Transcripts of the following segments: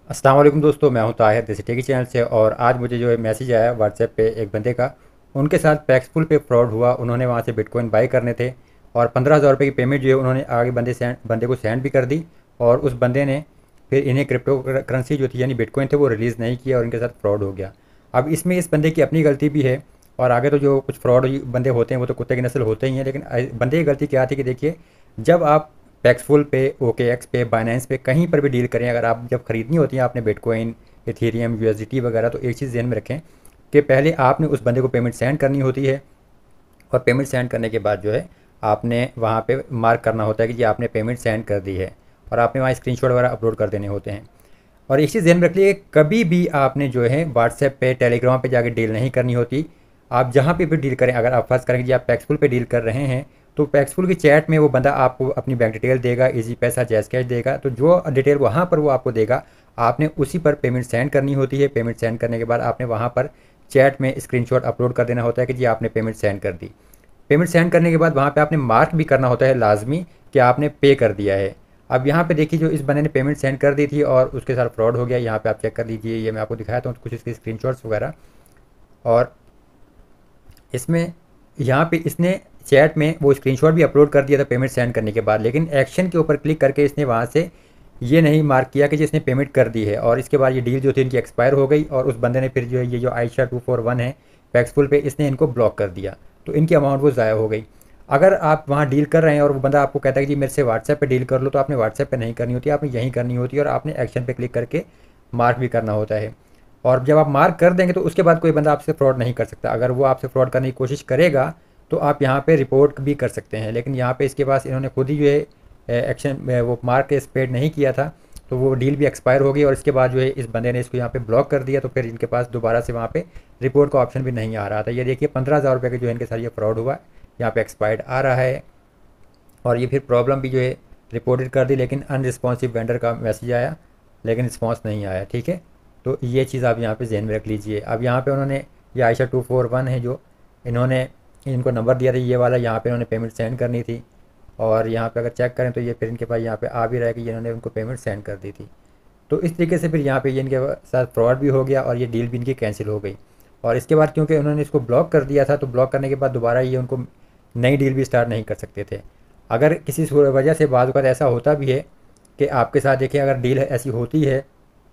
अस्सलाम वालेकुम दोस्तों, मैं हूं ताहिर देसी टेकी चैनल से। और आज मुझे जो है मैसेज आया व्हाट्सएप पे एक बंदे का, उनके साथ पैक्सफुल पे फ्रॉड हुआ। उन्होंने वहां से बिटकॉइन बाई करने थे और 15,000 रुपये की पेमेंट जो है उन्होंने आगे बंदे को सेंड भी कर दी। और उस बंदे ने फिर इन्हें क्रिप्टो करेंसी जो थी यानी बिटकॉइन थे वो रिलीज़ नहीं किया और इनके साथ फ्रॉड हो गया। अब इसमें इस बंदे की अपनी गलती भी है। और आगे तो जो कुछ फ्रॉड बंदे होते हैं वो तो कुत्ते की नस्ल होते ही हैं, लेकिन बंदे की गलती क्या थी कि देखिए, जब आप पैक्सफुल पे, ओके एक्स पे, बाइनेंस पे कहीं पर भी डील करें, अगर आप जब ख़रीदनी होती है आपने बिटकॉइन, इथेरियम, यूएसडीटी वगैरह, तो एक चीज़ ध्यान में रखें कि पहले आपने उस बंदे को पेमेंट सेंड करनी होती है। और पेमेंट सेंड करने के बाद जो है आपने वहाँ पे मार्क करना होता है कि जी आपने पेमेंट सेंड कर दी है, और आपने वहाँ स्क्रीनशॉट वगैरह अपलोड कर देने होते हैं। और एक चीज़ ध्यान में रख लीजिए, कभी भी आपने जो है व्हाट्सएप पे, टेलीग्राम पे जाके डील नहीं करनी होती। आप जहाँ पे भी डील करें, अगर आप फर्स्ट करें कि जी आप पैक्सफुल पे डील कर रहे हैं, तो पैक्सफुल की चैट में वो बंदा आपको अपनी बैंक डिटेल देगा, इजी पैसा, जैज़ कैश देगा। तो जो डिटेल वहाँ पर वो आपको देगा, आपने उसी पर पेमेंट सेंड करनी होती है। पेमेंट सेंड करने के बाद आपने वहाँ पर चैट में स्क्रीनशॉट अपलोड कर देना होता है कि जी आपने पेमेंट सेंड कर दी। पेमेंट सेंड करने के बाद वहाँ पे आपने मार्क भी करना होता है लाजमी कि आपने पे कर दिया है। अब यहाँ पे देखिए, जो इस बंदे ने पेमेंट सेंड कर दी थी और उसके साथ फ्रॉड हो गया। यहाँ पे आप चेक कर लीजिए, ये मैं आपको दिखाया था कुछ इसके स्क्रीनशॉट्स वगैरह। और इसमें यहाँ पे इसने चैट में वो स्क्रीनशॉट भी अपलोड कर दिया था पेमेंट सेंड करने के बाद, लेकिन एक्शन के ऊपर क्लिक करके इसने वहाँ से ये नहीं मार्क किया कि जिसने पेमेंट कर दी है। और इसके बाद ये डील जो थी इनकी एक्सपायर हो गई और उस बंदे ने फिर जो है ये जो आयशा 241 है पैक्सफुल पे, इसने इनको ब्लॉक कर दिया। तो इनकी अमाउंट वो ज़ाया हो गई। अगर आप वहाँ डील कर रहे हैं और वो बंदा आपको कहता है कि जी मेरे से व्हाट्सएप पे डील कर लो, तो आपने व्हाट्सएप पे नहीं करनी होती, आपने यहीं करनी होती है और आपने एक्शन पे क्लिक करके मार्क भी करना होता है। और जब आप मार्क कर देंगे तो उसके बाद कोई बंदा आपसे फ्रॉड नहीं कर सकता। अगर वो आपसे फ्रॉड करने की कोशिश करेगा तो आप यहाँ पे रिपोर्ट भी कर सकते हैं, लेकिन यहाँ पे इसके पास इन्होंने खुद ही जो है एक्शन वो मार्क स्पेड नहीं किया था, तो वो डील भी एक्सपायर हो गई। और इसके बाद जो है इस बंदे ने इसको यहाँ पे ब्लॉक कर दिया, तो फिर इनके पास दोबारा से वहाँ पे रिपोर्ट का ऑप्शन भी नहीं आ रहा था। ये देखिए 15,000 रुपये का जो है इनके साथ ये फ्रॉड हुआ, यहाँ पे एक्सपायर्ड आ रहा है। और ये फिर प्रॉब्लम भी जो है रिपोर्टेड कर दी, लेकिन अनरिस्पॉन्सिव वेंडर का मैसेज आया, लेकिन रिस्पॉन्स नहीं आया। ठीक है, तो ये चीज़ आप यहाँ पे ज़हन में रख लीजिए। अब यहाँ पे उन्होंने, ये आयशा 241 है जो इन्होंने इनको नंबर दिया था ये वाला, यहाँ पे इन्होंने पेमेंट सेंड करनी थी। और यहाँ पे अगर चेक करें तो ये फिर इनके पास यहाँ पे आ भी रहा है कि इन्होंने उनको पेमेंट सेंड कर दी थी। तो इस तरीके से फिर यहाँ पे ये इनके साथ फ्रॉड भी हो गया और ये डील भी इनकी कैंसिल हो गई। और इसके बाद क्योंकि उन्होंने इसको ब्लॉक कर दिया था, तो ब्लॉक करने के बाद दोबारा ये उनको नई डील भी स्टार्ट नहीं कर सकते थे। अगर किसी वजह से बाद वक़्त ऐसा होता भी है कि आपके साथ देखिए, अगर डील ऐसी होती है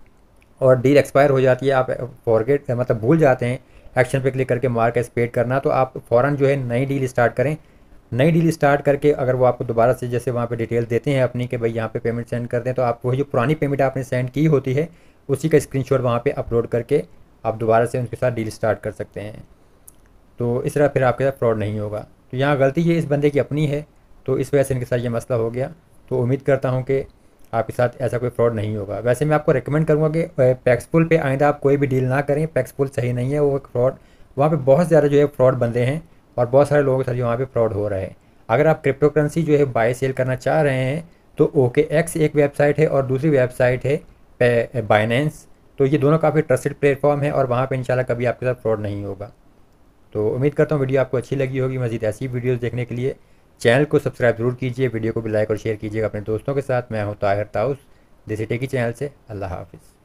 और डील एक्सपायर हो जाती है, आप फॉरगेट मतलब भूल जाते हैं एक्शन पे क्लिक करके मार्क एज़ पेड करना, तो आप फ़ौरन जो है नई डील स्टार्ट करें। नई डील स्टार्ट करके अगर वो आपको दोबारा से जैसे वहाँ पे डिटेल देते हैं अपनी कि भाई यहाँ पे पेमेंट सेंड कर दें, तो आप वही जो पुरानी पेमेंट आपने सेंड की होती है उसी का स्क्रीनशॉट वहाँ पे अपलोड करके आप दोबारा से उनके साथ डील स्टार्ट कर सकते हैं। तो इस तरह फिर आपके साथ फ्रॉड नहीं होगा। तो यहाँ गलती ये इस बंदे की अपनी है, तो इस वजह से इनके साथ ये मसला हो गया। तो उम्मीद करता हूँ कि आपके साथ ऐसा कोई फ्रॉड नहीं होगा। वैसे मैं आपको रिकमेंड करूँगा कि पैक्सफुल पे आइंदा आप कोई भी डील ना करें। पैक्सफुल सही नहीं है, वो एक फ्रॉड, वहाँ पे बहुत ज़्यादा जो है फ्रॉड बंदे हैं और बहुत सारे लोगों के साथ वहाँ पे फ्रॉड हो रहा है। अगर आप क्रिप्टो करेंसी जो है बाय सेल करना चाह रहे हैं, तो ओके एक्स एक वेबसाइट है और दूसरी वेबसाइट है बाइनेंस। तो ये दोनों काफ़ी ट्रस्टेड प्लेटफॉर्म है और वहाँ पे इंशाल्लाह कभी आपके साथ फ्रॉड नहीं होगा। तो उम्मीद करता हूँ वीडियो आपको अच्छी लगी होगी। मज़ीद ऐसी वीडियोस देखने के लिए चैनल को सब्सक्राइब ज़रूर कीजिए, वीडियो को भी लाइक और शेयर कीजिएगा अपने दोस्तों के साथ। मैं हूँ ताहिर ताउस देसी टेकी चैनल से। अल्लाह हाफिज़।